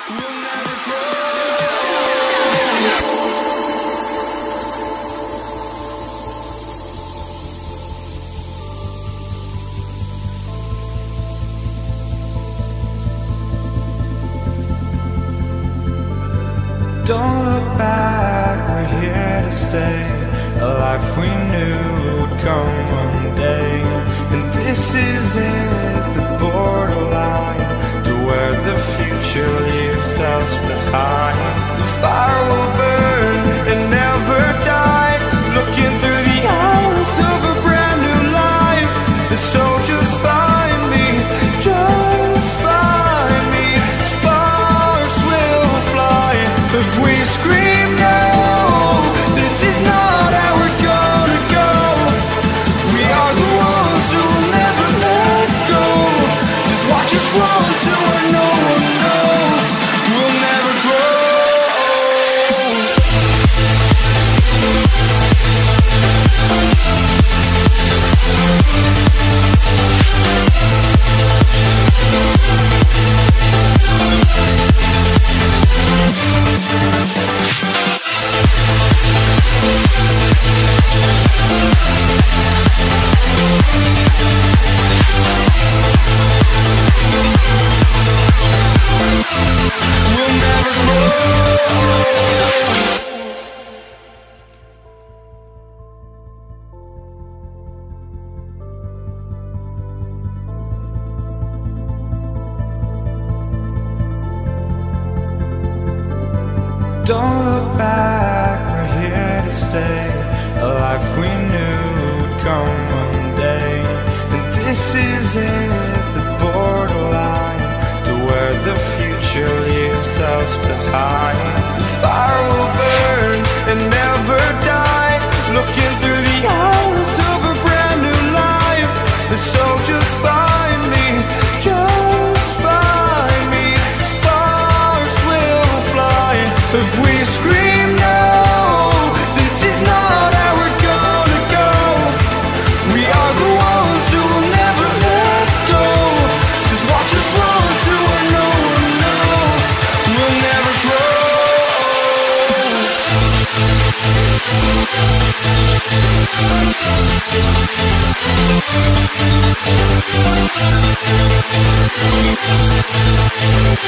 Don't look back, we're here to stay. A life we knew would come one day. And this is it, the borderline to where the future leaves us behind. The fire will burn and never die, looking through the eyes of a brand new life. And so just find me, just find me. Sparks will fly if we scream no. This is not how we're gonna go. We are the ones who will never let go. Just watch us run to where no one knows. We'll never grow. We'll never grow. Don't look back, we're here to stay. A life we knew would come one day. And this is it, the borderline to where the future leaves us behind. The fire will burn and never die, looking through the eyes of a brand new life. And so just find me, just find me. Sparks will fly if we scream no. This is not how we're gonna go. We are the ones who will never let go. Just watch us run to where no one knows. We'll never grow.